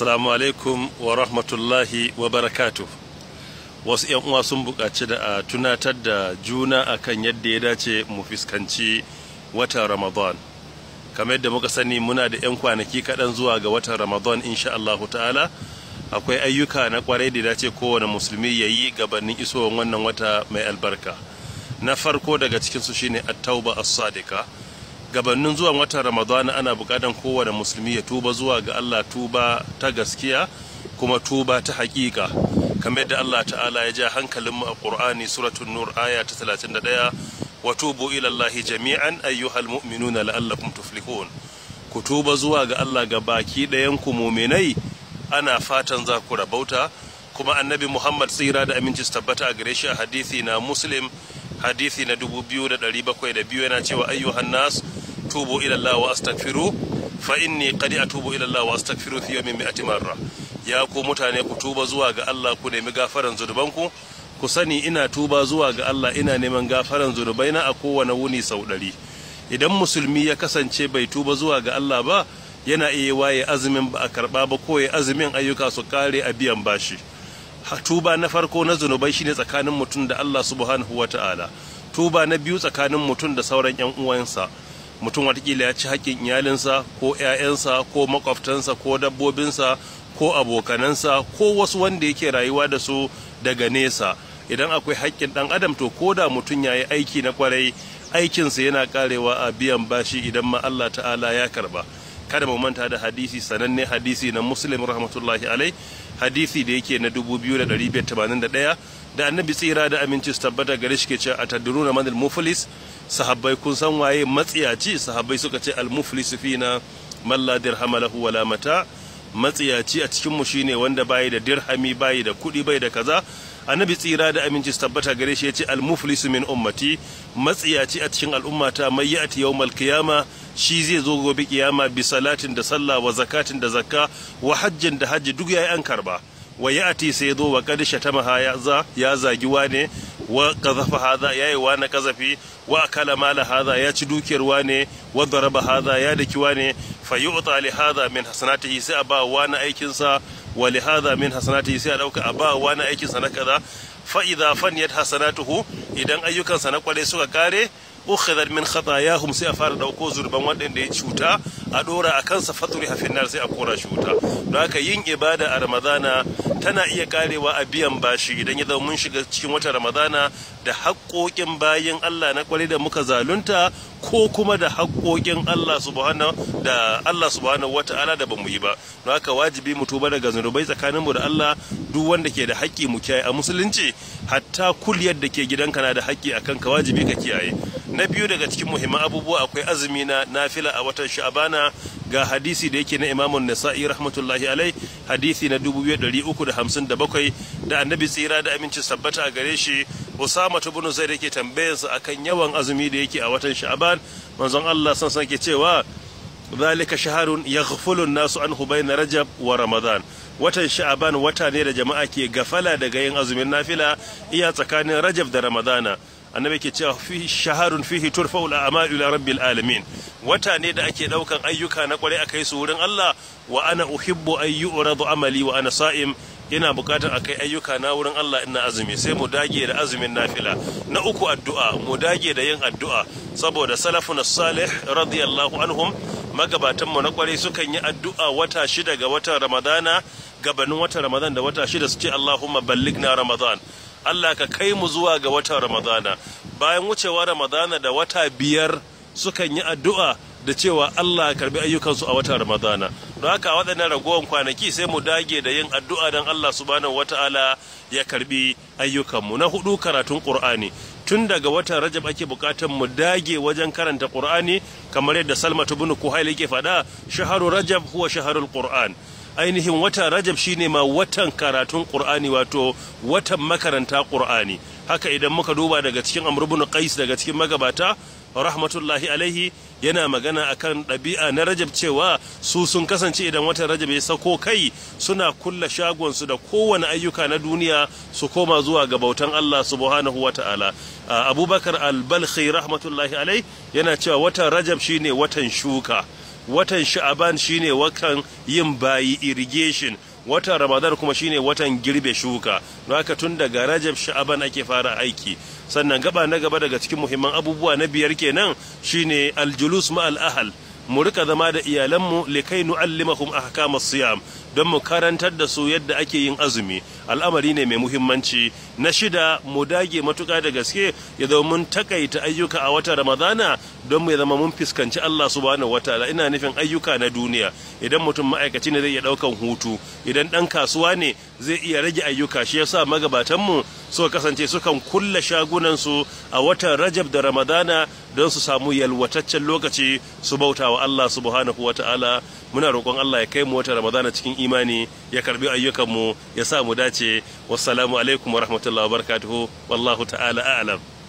Assalamu alaikum wa rahmatullahi wa barakatuh. Wasu ‘yan uwa sun buƙaci da a tunatar da juna akan yadda ya dace mu fuskanci watan Ramadan. Kamar yadda muka sani muna da ‘yan kwanaki kaɗan zuwa ga watan Ramadan insha Allahu ta'ala. Akwai ayyuka na ƙwarai da dace kowane musulmi ya yi gabanin isowar wannan wata mai albarka. Na farko daga cikinsu shine at-tauba as-sadiqa. Gabanin zuwan watan Ramadan ana buƙatar kowane musulmi ya tuba zuwa ga Allah, tuba ta gaskiya kuma tuba ta haƙiƙa. Kamar yadda Allah ta'ala ya ja hankalinmu a Qur'ani suratul Nur aya ta 31, wa tubu ila Allahi jami'an ayyuhal mu'minuna la'allakum tuflihun. Ku tuba zuwa ga Allah ga baki ɗayan ku mu'minai, ana fatan za ku rabauta. Kuma annabi Muhammad tsira da aminci su tabbata a gare shi a hadisi na Muslim, hadisi na 2702 yana cewa ayyuhan nas tubu ila Allah wa astaghfiru fa inni qad atubu ila Allah wa astaghfiru fi yawmin 100 marra. Ya ku mutane, ku tuba zuwa ga Allah, ku nemi gafaran zunubanku. Ku sani ina tuba zuwa ga Allah, ina neman gafaran zunubaina a kowane wuni sau 100. Idan musulmi ya kasance bai tuba zuwa ga Allah ba, yana iya waye azumin ba a karba ba, ko ya azumin ayyuka su kare a biyan bashi. Tuba na farko na zunubai shine tsakanin mutum da Allah subhanahu wata'ala. Tuba na biyu tsakanin mutum da sauran yan uwansa. Mutum watakila ya ci haƙƙin iyalinsa ko ƴaƴansa ko makwabtansa ko dabbobinsa ko abokanansa ko wasu wanda yake rayuwa da su daga nesa. Idan akwai haƙƙin ɗan adam, to ko da mutum ya yi aiki na kwarai, aikinsa yana karewa a biyan bashi idan ma Allah ta'ala ya karba. Kada mu manta da hadisi sananne, hadisi na Muslim rahmatullahi alai, hadisi da yake na 2581 da annabi tsira da aminci su tabbata gare shi ke cewa atadruna manil muflis. Sahabbai kun san waye matsiyaci? Sahabbai suka ce al muflis fina man la dirham lahu wala mata. Matsiyaci a cikin mu shine wanda bayi da dirhami, bayi da kudi, bai da kaza. Annabi tsira da aminci su tabbata gare shi ya ce al muflis min ummati, matsiyaci a cikin al'ummata mai ya'ti yawmal qiyama, shi zai zo gobe kiyama bi salatin da sallah wa zakatin da zakka wa hajjin da hajji, duk yayi an karba. Wa ya'ti sai zo wa qad shatamaha ya zagi wane, wa qazafa hadha yayi wane qazafi, wa akala mala hadha ya ci dukiyar wane, wa daraba hadha ya daki wane, fa yu'ta li hadha min hasanatihi, sai a ba wani aikin sa, wa li hadha min hasanatihi, sai a dauka a ba wani aikin sa na kaza. Fa idha faniyat hasanatuhu, idan ayyukansa na kware suka kare, ukhidhat min khatayahum, sai a fara dauko zurban waɗanda ya cuta a dora a kansa, faturi hafin nar, sai a kora shi wuta. Don haka yin ibada a Ramadana tana iya karewa a biyan bashi idan ya zama mun shiga cikin wata Ramadana da haƙoƙin bayin Allah na kware da muka zalunta, ko kuma da haƙoƙin Allah subhanahu wata'ala da bamu yi ba. Don haka wajibi mu tuba daga zunubai tsakaninmu da Allah. Duk wanda ke da haƙƙi mu kiyaye a musulunci, hatta kulliyar da ke gidanka na da haƙƙi akan ka, wajibi ka kiyaye. Na biyu daga cikin muhimman abubuwa akwai azumi na nafila a watan Sha'bana. Ga hadisi da yake na Imam Nasa'i rahmatullahi alai, hadisi na 2357 da annabi tsira da aminci sabbata a gare shi Usama ibn Zaid yake tambayarsa akan yawan azumi da yake a watan Sha'ban. Manzon Allah san ke cewa zalika shahrun yaghfulu an-nasu anhu bayna Rajab wa Ramadan. Watan Sha'ban wata ne da jama'a ke gafala daga yin azumin nafila iya tsakanin Rajab da Ramadana. Annabi ke cewa fi shaharun fihi turfa'u al-a'malu ila rabbil alamin. Wata ne da ake daukan ayyuka na kware akai su wurin Allah. Wa ana uhibbu an yu'radu amali wa ana sa'im. Ina bukatar akai ayyuka na wurin Allah ina azumi, sai mu dage da azumin nafila. Na uku addu'a, mu dage da yin addu'a, saboda salafun salih radiyallahu anhum, magabatan mu na kware sukan yi addu'a wata 6 ga watan Ramadana, gabanin watan Ramadan da wata 6 su ce Allahumma ballighna Ramadan. Allah ka kai mu zuwa ga watan Ramadana. Bayan wucewa Ramadana da wata 5 sukan yi addu'a da cewa Allah karbi ayyukansu a watan Ramadana. Don haka waɗannan ragowar kwanaki sai mu dage da yin addu'a don Allah subhanahu wata'ala ya karbi ayyukanmu. Na 4, karatun Qur'ani. Tun daga watan Rajab ake bukatar mu dage wajen karanta Qur'ani, kamar yadda Salma ibn Kuhail yake faɗa, shaharu Rajab huwa shaharul Qur'an. Ainihin watan Rajab shine ma watan karatun Qur'ani, wato watan makaranta Qur'ani. Haka idan muka duba daga cikin Amr ibn Qais daga cikin magabata rahmatullahi alaihi, yana magana akan ɗabi'a na Rajab cewa su sun kasance idan watan Rajab ya sako kai suna kulla shagonsu da kowane ayyuka na duniya su koma zuwa ga bautan Allah subhanahu wata'ala. Abubakar al-Balkhi rahmatullahi alaihi yana cewa watan Rajab shine watan shuka. watan sha'aban shine watan yin bayi irrigation, watan ramadan kuma shine watan girbe shuka. don haka tun daga rajab sha'aban ake fara aiki. Sannan gaba na gaba daga cikin muhimman abubuwa na biyar kenan shine aljulus ma'al ahal, mu rika zama da iyalanmu likai nu'allimahum ahkamas siyam, don mu karantar da su yadda ake yin azumi. Al'amari ne mai muhimmanci. Na shida, mu dage matuƙa da gaske ya zama mun takaita ayyuka a watan ramadana don mu zama mun fuskanci Allah subhanahu wataala. Ina nufin ayyuka na duniya. Idan mutum ma'aikaci ne zai iya ɗaukan hutu, idan ɗan kasuwa ne zai iya rage ayyuka. Shi yasa magabatanmu suka kasance sukan kulle shagunansu a watan rajab da ramadana don su samu yalwataccen lokaci su bauta wa Allah subhanahu wataala. Muna roƙon Allah ya kai mu watan ramadana cikin imani, ya karbi ayyukanmu, ya sa mu dace. Wassalamu alaikum wa rahmatullahi wa barakatuhu, wallahu ta'ala a'lam.